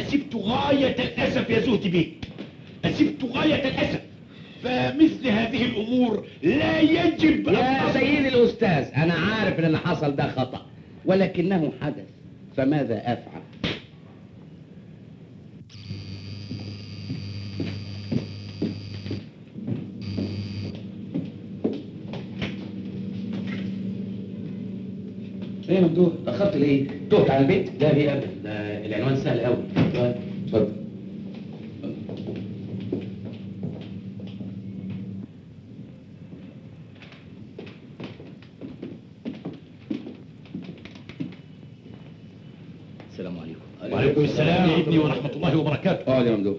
أسبت غاية الأسف يا زهد بيه، أسبت غاية الأسف. فمثل هذه الأمور لا يجب يا سيدي الأستاذ، أنا عارف إن اللي حصل ده خطأ، ولكنه حدث، فماذا أفعل؟ ايه يا ممدوح؟ اتأخرت ليه؟ تهت على البيت؟ لا ليه أبدا، ده العنوان سهل قوي. اتفضل. السلام عليكم. وعليكم السلام يا ابني ورحمة الله وبركاته. اقعد يا ممدوح.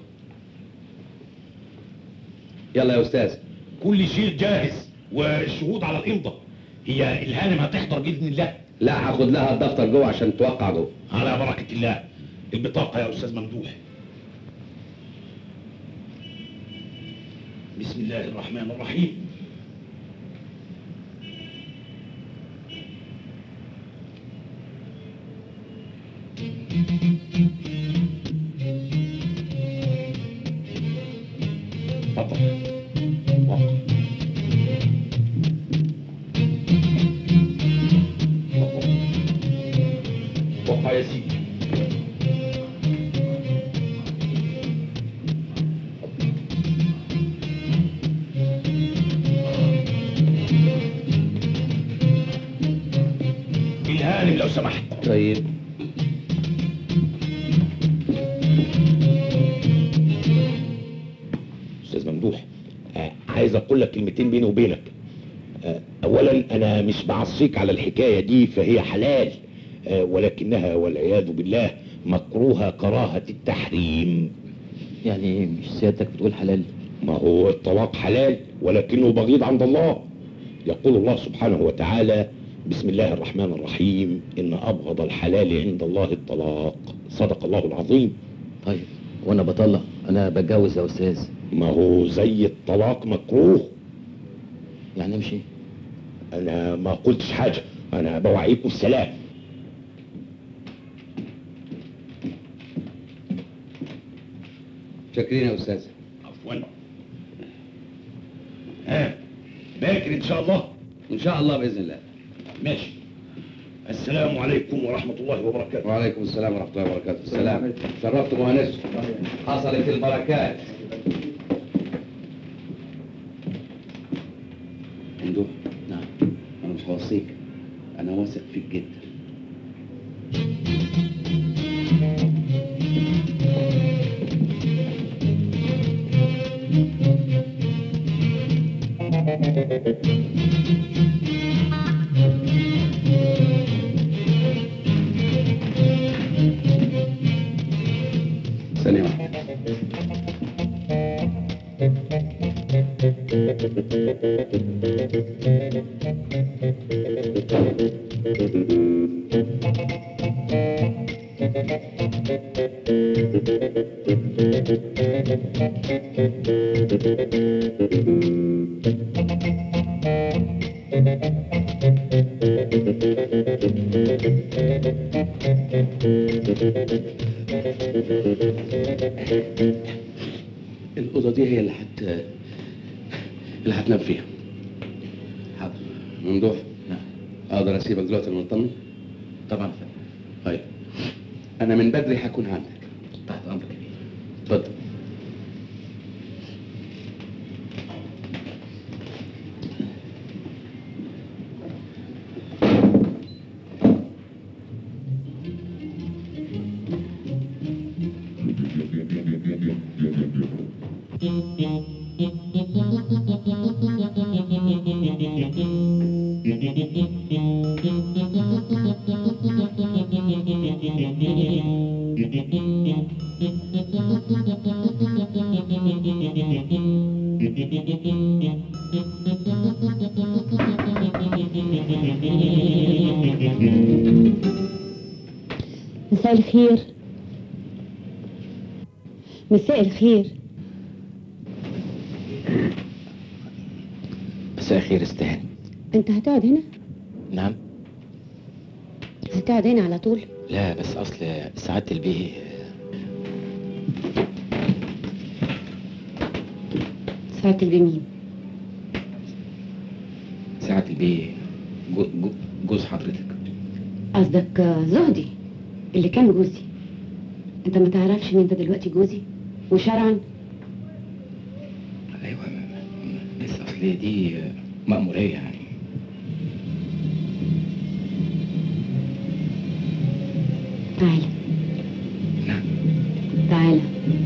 يلا يا أستاذ. كل شيء جاهز والشهود على الإمضة. هي الهانم هتحضر بإذن الله؟ لا، هاخد لها الدفتر جوه عشان توقع جوه. على بركة الله. البطاقة يا أستاذ ممدوح. بسم الله الرحمن الرحيم. تفضل. وقع يا سيدي. الهانم لو سمحت. طيب. استاذ ممدوح، عايز اقول لك كلمتين بيني وبينك. اولا انا مش بعصيك على الحكايه دي، فهي حلال، ولكنها والعياذ بالله مكروهه كراهه التحريم. يعني مش سيادتك بتقول حلال؟ ما هو الطلاق حلال ولكنه بغيض عند الله. يقول الله سبحانه وتعالى: بسم الله الرحمن الرحيم، إن أبغض الحلال عند الله الطلاق. صدق الله العظيم. طيب وانا بطلق، انا بتجوز يا استاذ. ما هو زي الطلاق مكروه. يعني امشي؟ انا ما قلتش حاجة، انا بوعيكم السلام. شاكرين يا أستاذ. عفوا. باكر ان شاء الله. إن شاء الله بإذن الله. ماشي. السلام عليكم ورحمة الله وبركاته. وعليكم السلام ورحمة الله وبركاته. السلام. شرفت مهندس. حصلت البركات. ممدوح. نعم. أنا مش هوصيك، أنا واثق فيك جدا. ثانية واحدة. الأوضة دي هي اللي هتنام فيها. حاضر. ممدوح. نعم. أقدر أسيبك دلوقتي ونطمن؟ طبعا يا فندم. طيب. أنا من بدري هكون عندك. تحت امرك يا بيه. اتفضل. مساء الخير. مساء الخير. مساء الخير استهان. انت هتقعد هنا؟ نعم. هتقعد هنا على طول؟ لا بس اصل سعادة البيه سعادة البيه مين؟ ساعة البيه جوز حضرتك. قصدك زهدي اللي كان جوزي. انت ما تعرفش ان انت دلوقتي جوزي وشرعا؟ ايوه بس اصل دي مأمورية يعني. تعالى. نعم. تعالى.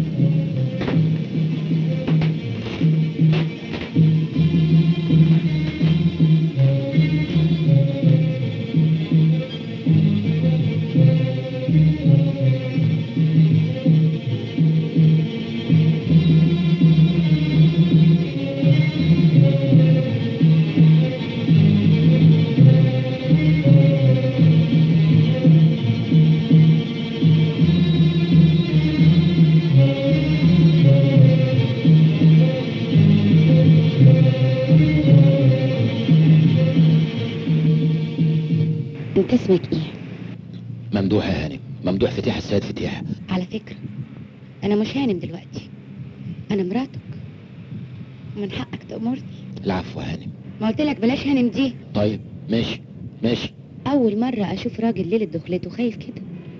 انت اسمك ايه؟ ممدوح يا هانم، ممدوح فتيح السيد فتيح. على فكرة انا مش هانم دلوقتي، انا مراتك ومن حقك تأمرني. العفو يا هانم. ما قلت لك بلاش هانم دي. طيب ماشي ماشي. اول مرة اشوف راجل ليلة دخلته خايف كده.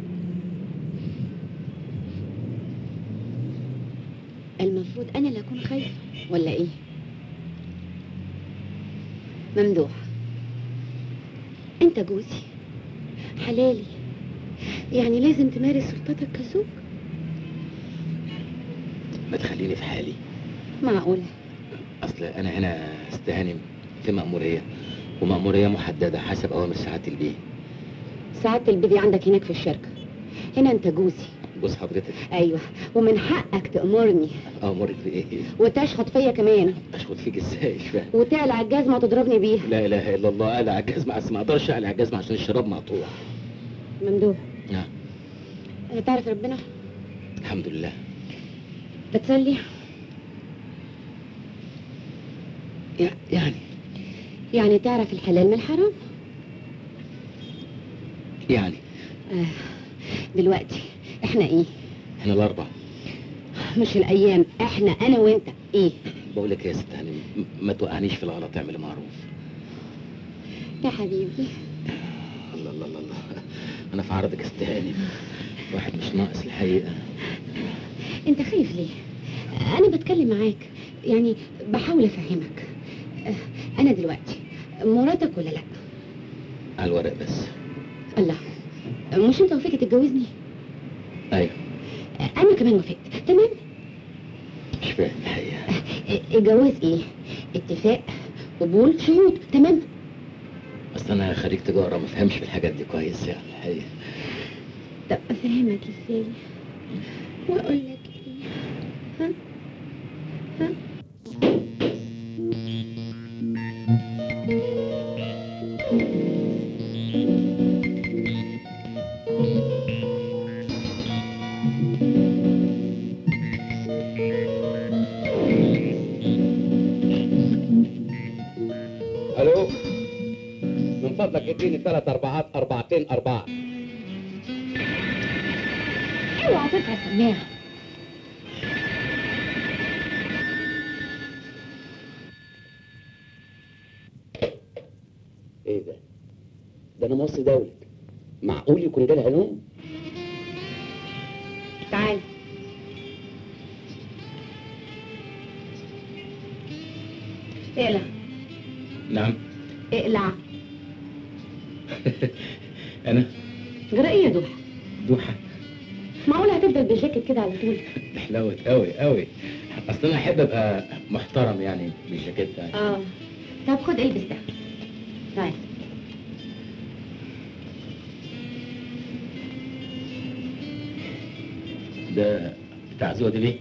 المفروض انا اللي اكون خايفة ولا ايه؟ ممدوح انت جوزي حلالي، يعني لازم تمارس سلطتك كزوج. ما تخليني في حالي. معقولة؟ اصل انا هنا استهانم في مأمورية، ومأمورية محددة حسب اوامر سعادة البيه. سعادة البيبي عندك هناك في الشركة، هنا انت جوزي. جوز حضرتك؟ ايوه، ومن حقك تأمرني امرك بايه؟ وتشخط فيا كمان اشخط فيك ازاي؟ مش فاهم. وتقلع الجزمة وتضربني بيها. لا اله الا الله. اقلع الجزمة؟ ما اقدرش اقلع الجزمة عشان الشراب مقطوع. ممدوح نعم. تعرف ربنا؟ الحمد لله. بتصلي؟ يعني تعرف الحلال من الحرام؟ يعني دلوقتي احنا ايه؟ احنا الاربع. مش الايام، احنا انا وانت ايه؟ بقول لك يا ست هانم ما توقعنيش في الغلط، اعملي معروف. يا حبيبي. الله الله الله الله، انا في عرضك استهانم، واحد مش ناقص الحقيقة. انت خايف ليه؟ انا بتكلم معاك، يعني بحاول افهمك. انا دلوقتي مراتك ولا لا؟ على الورق بس. الله، مش انت وافقت تتجوزني؟ ايوه. انا كمان وافقت. تمام. مش فاهم الحقيقة. الجواز ايه؟ اتفاق، قبول، شهود. تمام. بس انا خريج تجارة، ما فهمش في الحاجات دي كويس يعني الحقيقة. طب افهمك ازاي واقول لك ايه؟ ها؟ الو، من فضلك اديني 3 4 4 4. اوعى ترفع السماعة. ايه ده؟ ده انا موصي دولة، معقول يكون جالها نوم؟ تعال. اقلع. نعم. اقلع. انا جرى ايه يا دوحة؟ دوحة؟ معقول هتفضل بالجاكيت كده على طول؟ حلوت قوي قوي. اصل انا احب ابقى محترم يعني بالجاكيت ده. طب خد البس ده. تعال. ده بتاع زودي ليه؟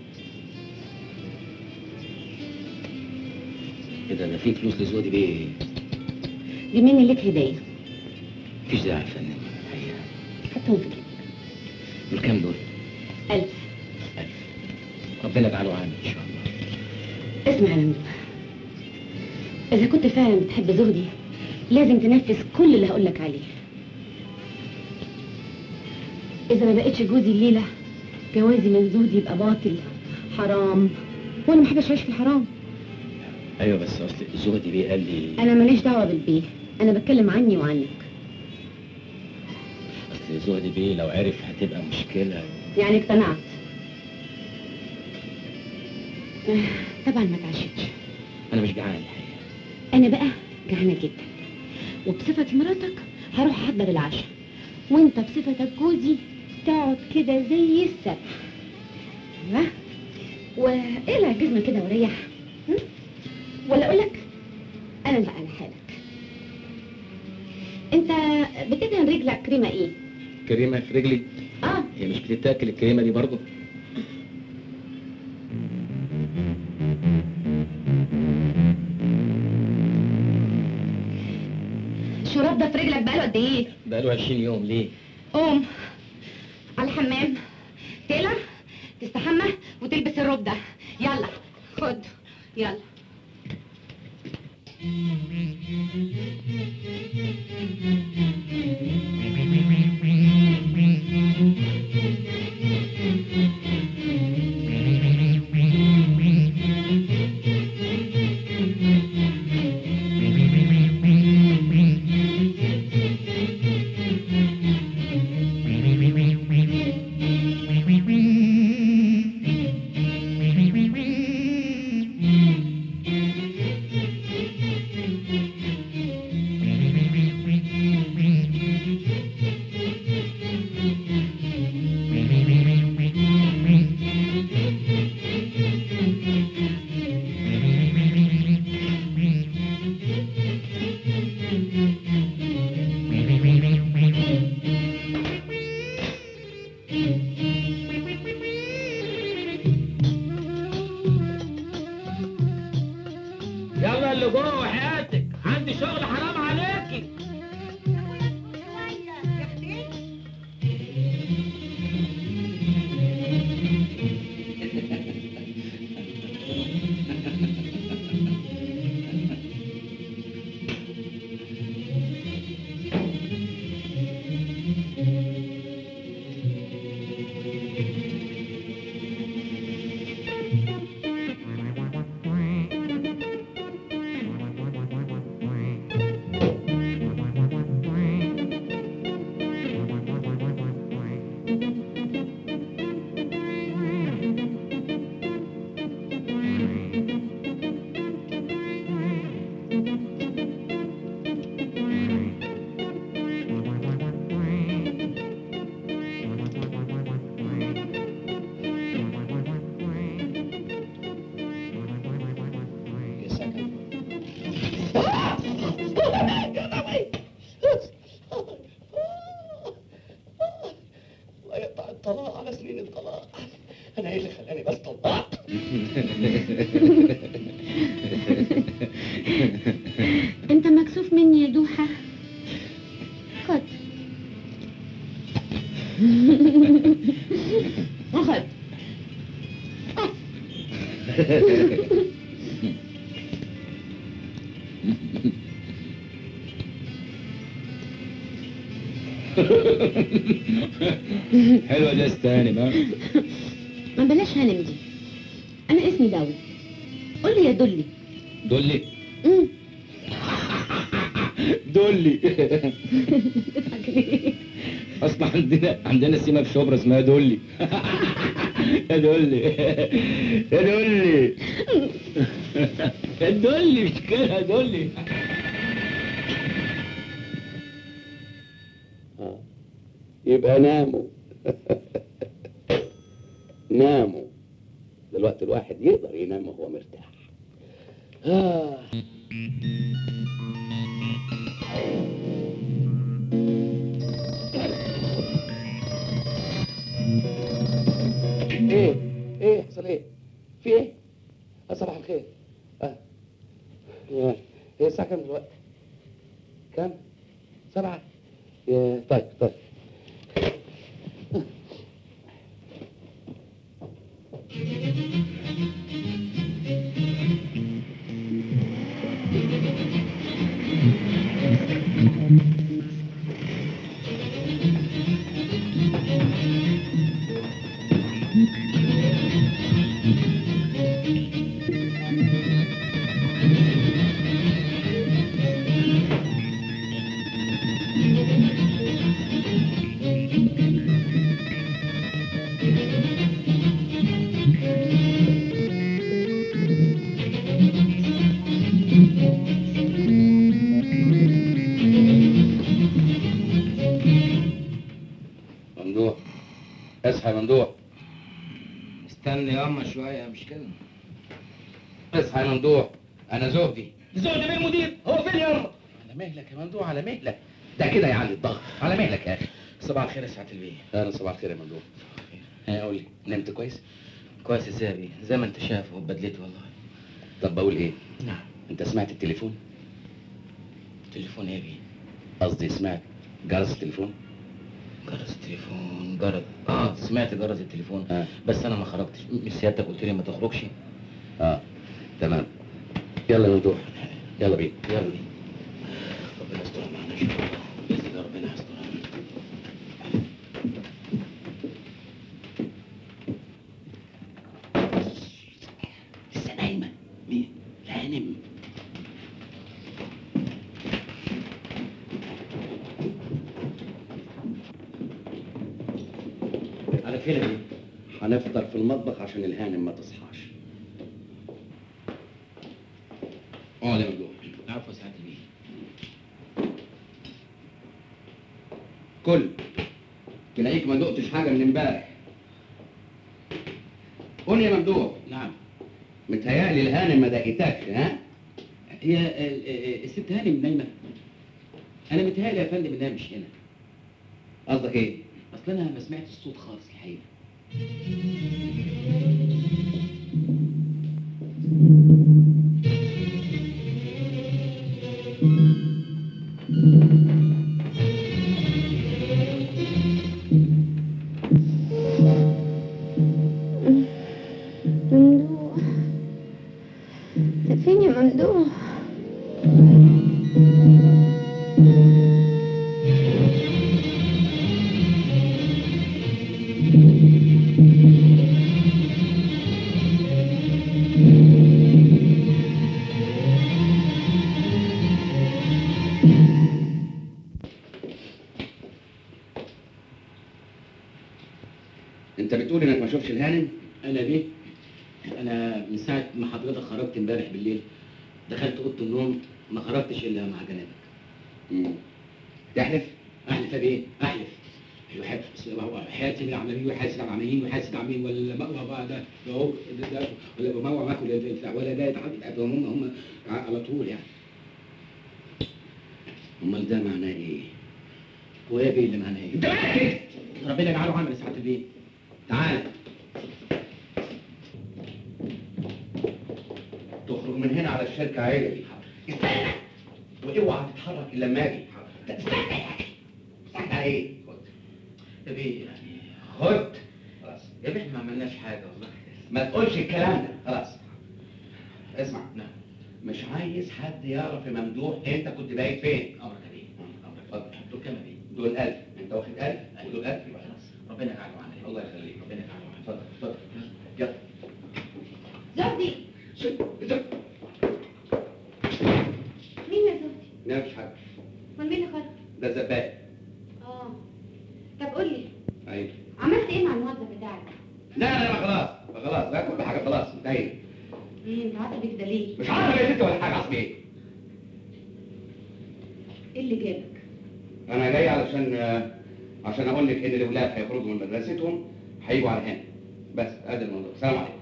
ايه ده فيه فلوس لزودي ليه؟ دي مني ليك هدية. مفيش داعي يا فندم الحقيقة. حطهم في جيبك. دول كام دول؟ 1000. 1000. ربنا يجعله عامل ان شاء الله. اسمع يا ممدوح، إذا كنت فعلا بتحب زهدي لازم تنفذ كل اللي هقولك عليه. إذا ما بقتش جوزي الليلة جوازي من زهدي يبقى باطل حرام، وانا ما بحبش اعيش في الحرام. ايوه بس اصل زهدي بيه قال لي. انا ماليش دعوه بالبيه، انا بتكلم عني وعنك. اصل زهدي بيه لو عرف هتبقى مشكله. يعني اقتنعت؟ طبعا ما تعشتش. انا مش جعان الحقيقه. انا بقى جعانه جدا، وبصفتي مراتك هروح احضر العشاء، وانت بصفتك جوزي تقعد كده زي السبع. ايوه، واقلع الجزمه كده وريح. ولا اقول لك انا بقى على حالك. انت بتدهن رجلك كريمه ايه؟ كريمه في رجلي؟ اه. هي مش بتتاكل الكريمه دي برضه؟ الشراب ده في رجلك بقاله قد ايه؟ بقاله 20 يوم. ليه؟ قوم على الحمام، تقلع تستحمى وتلبس الروب ده. يلا خد يلا. يلا اللي جوه وحياتك، عندي شغل حرام عليكي. الطلاق على سنين الطلاق. انا ايه اللي خلاني بس طلقت؟ انت مكسوف مني يا دوحة؟ خد خد. حلوة دي استهاني بقى. ما بلاش هانم دي، انا اسمي داوي. قول لي يا دلي. دولي؟ امم دولي. تضحك ليه؟ اصلا عندنا سيما في شبرا اسمها دولي. يا دولي يا دولي يا دولي، مش كده يا دولي. يبقى ناموا. ناموا دلوقتي، الواحد يقدر ينام وهو مرتاح. ايه حصل ايه؟ في ايه؟ صباح الخير. هي الساعة كام دلوقتي؟ كام؟ 7. طيب اصحى يا ممدوح. استنى ياما شويه، مش كده؟ اصحى يا ممدوح، انا زهدي. زهدي بيه المدير، هو فين ياما؟ على مهلك يا ممدوح، على مهلك. ده كده يعلي الضغط. على مهلك يا اخي. صباح الخير يا سعاده البيه. اهلا، صباح الخير يا ممدوح. قول لي، نمت كويس؟ كويس ازاي يا بيه؟ زي ما انت شايف وبدلتي والله. طب بقول ايه؟ نعم. انت سمعت التليفون؟ تليفون ايه يا بيه؟ قصدي سمعت جرس التليفون؟ جرس التليفون، سمعت جرس التليفون. بس انا ما خرجتش، مش سيادتك قلت لي ما تخرجش؟ تمام. يلا يا ممدوح، يلا بينا. يلا بينا. ربنا يستر معانا ان شاء الله، باذن الله ربنا يستر. لسه نايمه. مين؟ الهانم. على فين يا بيه؟ هنفطر في المطبخ عشان الهانم ما تصحاش. اقعد يا ممدوح. عفوا يا سعاده البيه. كل تلاقيك ما دقتش حاجه من امبارح. قول يا ممدوح. نعم. متهيألي الهانم ما دقتكش، ها؟ هي الست هانم نايمه؟ انا متهيألي يا فندم انها مش هنا. قصدك ايه؟ اصل انا ما سمعتش الصوت خالص الحقيقه. ممدوح، انت فين يا ممدوح؟ انت بتقول انك ما شفتش الهانم؟ انا ليه؟ انا من ساعه ما حضرتك خرجت امبارح بالليل دخلت اوضه النوم، ما خرجتش الا مع جنابك. تحلف؟ احلف بايه؟ احلف. ايوه حلف. حياتي العمليين وحاسس العمليين وحاسس العمليين ولا مقوى بقى ده اهو ده ولا مقوى معاكم ولا ده يتعدي هم على طول يعني. امال ده معناه ايه؟ هو ايه بيه اللي معناه ايه؟ انت مالك؟ ربنا يجعله عمل يا سعاده البيه. تعال. تخرج من هنا على الشركه عيلي. استنى، واوعى تتحرك الا لما اجي. استنى يا اخي. استنى على ايه؟ يا بيه يعني خد. خلاص. يا بيه احنا ما عملناش حاجه والله. ما تقولش الكلام ده. خلاص. اسمع. نعم. مش عايز حد يعرف يا ممدوح انت كنت بايت فين. امرك يا بيه. امرك. اتفضل. دول كام يا بيه؟ دول 1000. انت واخد 1000 ودول 1000 يبقى خلاص. ربنا يجعله عمل. الله يخليك. ربنا يجعله عمل. اتفضل اتفضل. يلا. زهدي، مين يا زهدي؟ لا مفيش حاجه. امال مين اللي خرج؟ ده الزبال. طب قول لي، ايوه. عملت ايه مع الموظف بتاعك؟ لا خلاص بقى كل حاجه خلاص انتهينا. انت عصبي كده ليه؟ مش عارف يا ست ولا حاجه. عصبي ايه؟ ايه اللي جابك؟ انا جاي عشان اقول لك ان الاولاد هيخرجوا من مدرستهم هيجوا على هنا. بس ادي الموضوع. سلام عليكم.